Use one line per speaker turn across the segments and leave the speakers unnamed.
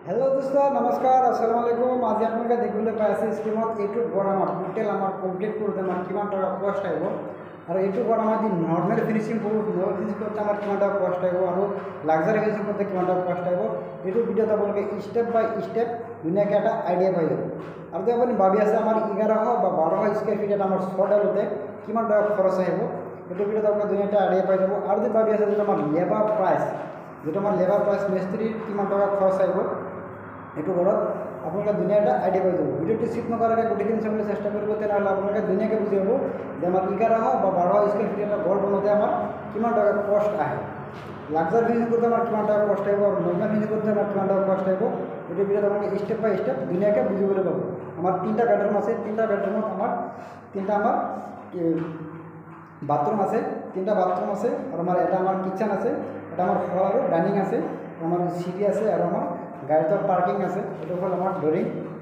Hello दोस्तों नमस्कार अस्सलाम वालेकुम। आज आपलोকে দেখিবলৈ পাই আছে স্ক্রিনত এইটো ঘৰ আমাৰ টোটাল আমাৰ কমপ্লিট কৰোঁতে আমাৰ কিমান টকা কষ্ট আহিব আৰু এইটো ঘৰ আমাৰ যদি নৰ্মেল ফিনিশিং কৰোঁ নৰ্মেল ফিনিশিং কৰোঁতে আমাৰ কিমান টকা কষ্ট আহিব আৰু লাক্সাৰি ফিনিশিং কৰোঁতে কিমান টকা কষ্ট আহিব এইটো ভিডিঅ'ত আপোনালোকে স্টেপ বাই স্টেপ ধুনীয়াকৈ এটা আইডিয়া পাই যাব। আৰু যদি আপুনি ভাবি আছে আমাৰ 1100 বা 1200 স্কোয়ার ফিট এটা আমাৰ ছয় ডালতে কিমান টকা খৰচ আহিব এইটো ভিডিঅ'ত আপোনালোকে ধুনীয়াকৈ আইডিয়া পাই যাব। আৰু যদি ভাবি আছে যে আমাৰ লেবাৰ প্ৰাইস মিস্ত্ৰীৰ কিমান টকা খৰচ আহিব এইটো ঘৰত আপোনালোকে ধুনীয়াকৈ আইডিয়া পাই যাব। ভিডিঅ'টো স্কিপ নকৰাকৈ গোটেইখিনি চাবলৈ চেষ্টা কৰিব, তেনেহ'লে আপোনালোকে ধুনীয়াকৈ বুজি পাব যে আমাৰ 1100 বা 1200 স্কোয়ার ফিট এটা ঘৰ বনাওঁতে আমাৰ কিমান টকা কষ্ট আহে, লাক্সারি ফিনিশিং করতে আমার কিমান টাকা কষ্ট আহিব আর নর্মাল ফিনিশিং করতে আমার কিমান টাকা কষ্ট আহিব এই ভিডিওত আপনাকে স্টেপ বাই স্টেপ ধুনীয়াকৈ বুজিবলৈ পাব। আমার তিনটা বেডরুম আছে, তিনটা বেডরুমত আমার বাথরুম আছে, তিনটা বাথরুম আছে আর আমার এটা আমার কিচেন আছে, এটা আমার হল আর ডাইনিং আছে, আমার সিঁড়ি আছে আর আমার গাড়িতে পার্কিং আছে। এটা হল আমার ডোরিং।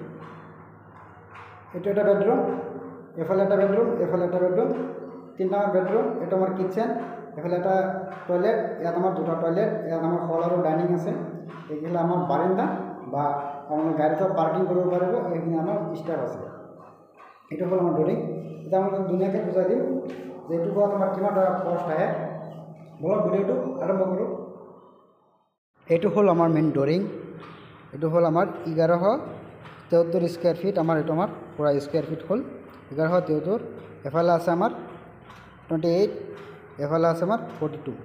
এটা একটা বেডরুম, এফালে একটা বেডরুম, এফালে একটা বেডরুম, তিনটা আমার বেডরুম। এটা আমার কিচেন, এফালে একটা টয়লেট, ইয়াত আমার দুটা টয়লেট, ইয়াত আমার হল আর ডাইনিং আছে। এইগুলো আমার বারান্দা বা আমার গাড়িতে পার্কিং করতে পারব, এখানে আমার স্টেপ আছে। এটা হল আমার ডোরিং। এটা আমাকে দুনিয়াকে বুঝাই দিম যে এইটো ঘৰত আমার কিমান টাকা কষ্ট আহে। বলক ভিডিওটো আরম্ভ করো। এইটো হল আমার মেইন ডোরিং। এইটো হল আমার 1173 স্কোয়ার ফিট। আমার এটা আমার পুরা স্কোয়ার ফিট হল 1173। এফালে আছে আমার 28, এফালে আছে আমার 42।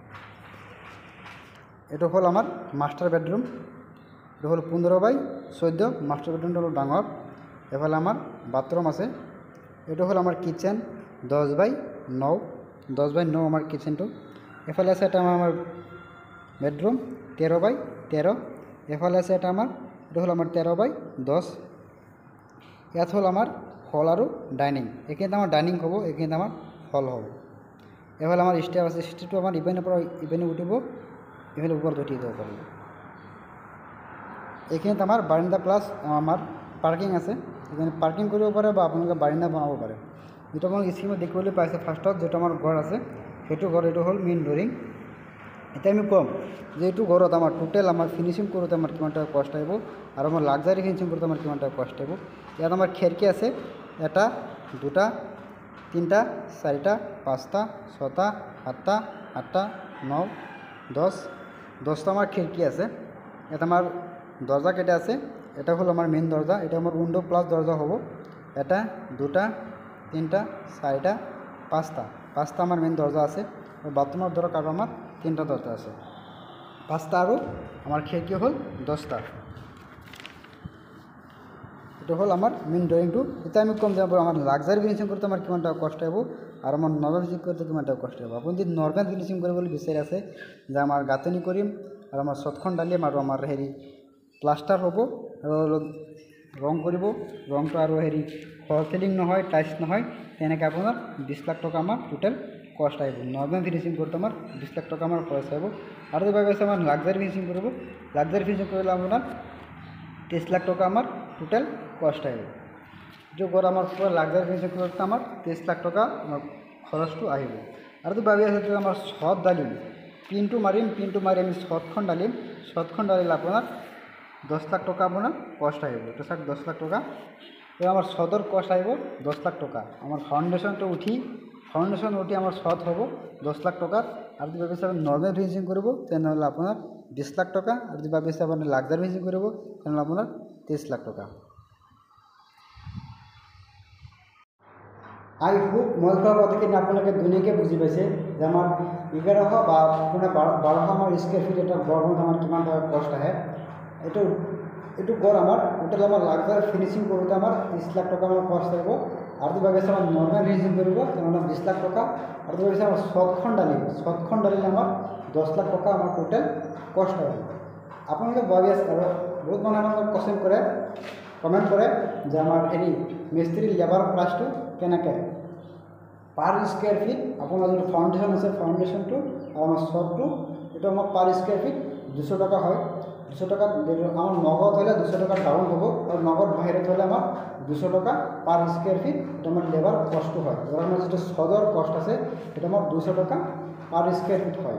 এটা হল আমার মাস্টার বেডরুম। এটা হল 15/14। মাস্টার বেডরুমটা হল ডাঙর। এফালে আমার বাথরুম আছে। এটা হল আমার কিচেন 10/9, 10/9 আমার কিচেনটো। এফালে আছে এটা আমার বেডরুম 13/13। এফালে আছে এটা আমার, এটা হল আমার 13/10। ইয়াত হল আমার হল আর ডাইনিং। এখানে আমার ডাইনিং হব, এখানে আমার হল হব। এফালে আমার স্টেপ আছে, স্টেপটো আমার ইভেনের পর ইভেনে উঠিব, এফালে উপর উঠিয়ে দেওয়া পারব। এখানে আমার বারান্দা প্লাস আমার পার্কিং আছে, এখানে পার্কিং করব পারে বা আপনাকে বারান্দা বানাবো পারে। যেটা আমার স্কিমে দেখবলৈ পাইছে ফার্স্টত যেটা আমার ঘর আছে সেইটো ঘর, এটা হল মেইন ডোরিং। এটা আমি কম যে এইটো ঘৰত আমার টোটাল আমার ফিনিশিং করতে আমার কিমান টাকা কষ্ট আহিব আর আমার লাক্সারি ফিনিশিং করতে আমার কিমান টাকা কষ্ট আহিব। ইয়াত আমার খিড়কি আছে, এটা, দুটা, তিনটা, চারিটা, পাঁচটা, ছটা, সাতটা, আটটা, 9, 10, 10টা আমার খিড়কি আছে। এটা আমার দরজা কেটে আছে, এটা হলো আমার মেন দরজা। এটা আমার উইন্ডো প্লাস দরজা হবো। এটা, দুটা, তিনটা, চারিটা, পাঁচটা আমার মেন দরজা আছে। বাথরুমের দরকার আর আমার তিনটা দরজা আছে, 5টা আর আমার খিড়কি হল 10টা। এটা হল আমার মেন ড্রয়িংটো। এটা আমি কম যাব আমার লাক্সারি ফিনিশিং করতে আমার কিমান টাকা কষ্ট আহিব আর আমার নর্মাল ফিনিশিং করতে কিমান টাকা কষ্ট আহিব। আপনি যদি নর্মাল ফিনিশিং কৰিবলৈ বিচাৰি আছে যে আমার গাঁথনি কৰিম আর আমার ছতখন ঢালিম আর আমার প্লাষ্টার হব আর রং কৰিব, রংটো আর ফল সিলিং নহয়, টাইলস নহয়, তেনেকৈ আপনার 20 লাখ টাকা আমার টোটাল কষ্ট আহিব। নর্মাল ফিনিশিং করতে আমার 20 লাখ টাকা আমার খরচ আহিব। আর যদি ভাবি আছে আমার লাক্সারি ফিনিশিং করব, লাক্সারি ফিনিশিং করলে আপনার 30 লাখ টাকা আমার টোটাল কষ্ট আহিব। যে ঘর আমার পুরো লাক্সারি ফিনিশিং করতে আমার 30 লাখ টাকা আমার খরচটো আহিব। আর যদি ভাবি আছে যে আমার ছদ ডালিম, পিনটো মারি আমি ছদখন ডালিম, ছদখন ডালিলে আপনার 10 লাখ টাকা আপনার কষ্ট আহিব। তো স্যার 10 লাখ টাকা আমার ছদর কষ্ট আহিব 10 লাখ টাকা। আমার ফাউন্ডেশনটো উঠি আমার ছদ হব 10 লাখ টাকার। আর যদি ভাবি আমি নর্মাল ফিনিশিং করব তাহলে আপনার 20 লাখ টাকা। আর যদি ভাবি আপনি লাক্সারি ফিনিশিং করব তাহলে আপনার 30 লাখ টাকা। আই হোপ মই কোৱা কথাখিনি আপোনালোকে ধুনীয়াকৈ বুজি পাইছে যে আমাৰ 1100 বা 1200 আমাৰ স্কোয়ার ফিট এটা ঘৰ বনাওঁতে আমাৰ কিমান টকা কষ্ট আহে। এইটো ঘৰ আমাৰ টোটাল আমাৰ লাক্সারি ফিনিশিং কৰোঁতে আমাৰ 30 লাখ টাকা আমাৰ কষ্ট আহিব। আর যদি ভাবি আমার নর্মাল ফিনিশিং করব তাহলে 20 লাখ টাকা। আর যদি ভাবি আমার ছদখন ডালিলে আমার 10 লাখ টাকা আমার টোটাল কষ্ট আহিব। আপোনালোকে ভাবি আছে আৰু বহুত মানুহে আমাক কমেন্ট কৰে যে আমার মিস্ত্রি লেবার প্রাইসটো কেনেকৈ পার স্কোয়ার ফিট আপনার যদি ফাউন্ডেশন আছে ফাউন্ডেশনটো আর আমার ছদটো এটা আমার পার স্কোয়ার ফিট 200 টাকা হয়। 200 টাকা আমার নগদ হলে 200 টাকা ডাউন হবো আর নগদ বাহিৰত হলে আমার 200 টাকা পার স্কোয়ার ফিট এটা আমার লেবার কষ্ট হয়। এবার আমার যেটা ছদর কষ্ট আছে এটা আমার 200 টাকা পার স্কোয়ার ফিট হয়।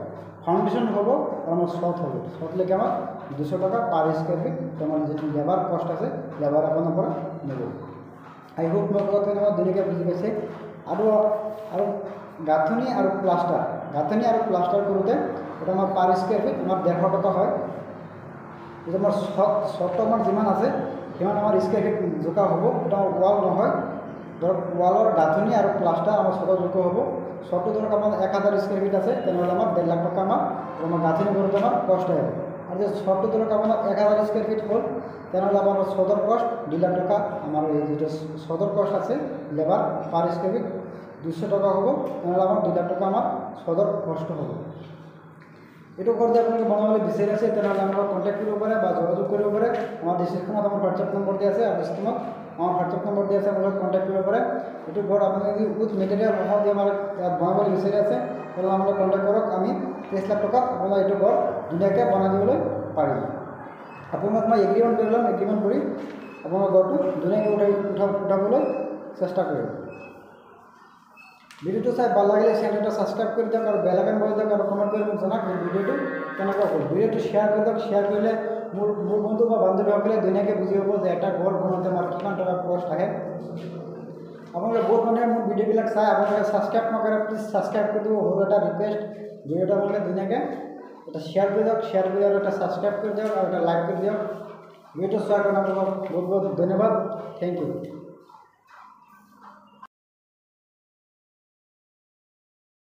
ফাউন্ডেশন হব আর আমার সৎ হবে, সৎ লেগে আমার 200 টাকা পার স্কোয়ার ফিট তোমার যে লেবার কস্ট আছে লেবার আপনার পরে নেব। আই হোপ মোট কথা আমার দুনিকে বুঝে গেছে। আরও আরও গাঁথনি আর প্লাস্টার করতে এটা আমার পার স্কোয়ার ফিট আমার 150 টাকা হয়। এটা আমার শর্ট আমার যিমান আছে সিমান আমার স্কোয়ার ফিট জোকা হব। এটা আমার ওয়াল নহয়, ধরো ওয়ালের গাঁথনি আর প্লাস্টার আমার শত যোগ্য হব। শর্ট ধরো আমার 1000 স্কোয়ার ফিট আছে তাহলে আমার 1.5 লাখ টাকা আমার গাঁথনি করতে আমার কষ্ট হবে। আর যে শর্ট ধরো আমার 1000 স্কোয়ার ফিট হল তাহলে আমার সদর কস্ট 2 লাখ টাকা। আমার এই যেটা সদর কস্ট আছে লেবার পার স্কোয়ার ফিট 200 টাকা হব, তাহলে আমার 2 লাখ টাকা আমার সদর কষ্ট হবে। এটা করতে আপনাকে বানাবলে বিচার আছে তাহলে আমরা কন্ট্যাক্ট করতে পারে বা যোগাযোগ করতে পারে। আমার ডিসক্রিপশনত আমার হোয়াটসঅ্যাপ নম্বর দিয়ে আছে আর ডিসক্রিপশনত আমার হোয়াটসঅ্যাপ নম্বর দিয়ে আছে, আপনারা কন্ট্যাক্ট করতে পারে। একটু ঘর আপনাদের যদি উইথ মেটেরিয়াল অফার দিয়ে আমার বানাবলে বিচার আছে তাহলে আমরা কন্ট্যাক্ট করক। আমি 23 লাখ টাকা আপনারা একটু ঘর দুনিয়াকে বানা দিবলৈ পারি। আপোনাক মই এগ্রিমেন্ট করলাম, এগ্রিমেন্ট করি আপনার ঘরটা দুনিয়াকে উঠাবলৈ চেষ্টা করব। ভিডিওটো চাই ভাল লাগিলে চ্যানেলটা সাবস্ক্রাইব করে দিয়ক আর বেল আইকন বজাই দিয়ক আর কমেন্ট করে মোক জানাক ভিডিওটো কেনেকুৱা হ'ল। ভিডিওটো শ্বেয়াৰ কৰি দিয়ক, শ্বেয়াৰ কৰিলে মোৰ বন্ধু বা বান্ধৱীসকলে ধুনীয়াকৈ বুজি পাব যে এটা ঘৰ বনাওঁতে আমাৰ কিমান টকা খৰচ আহে। আপোনালোকে বহুত মানুহে মোৰ ভিডিঅ'বিলাক চাই আপোনালোকে ছাবস্ক্ৰাইব নকৰে, প্লিজ ছাবস্ক্ৰাইব কৰি দিব। সৰু এটা ৰিকুৱেষ্ট, ভিডিঅ'টো আপোনালোকে ধুনীয়াকৈ এটা শ্বেয়াৰ কৰি দিয়ক, শ্বেয়াৰ কৰি আৰু এটা ছাবস্ক্ৰাইব কৰি দিয়ক আৰু এটা লাইক কৰি দিয়ক। ভিডিঅ'টো চোৱাৰ কাৰণে আপোনালোকক বহুত বহুত ধন্যবাদ। Thank U.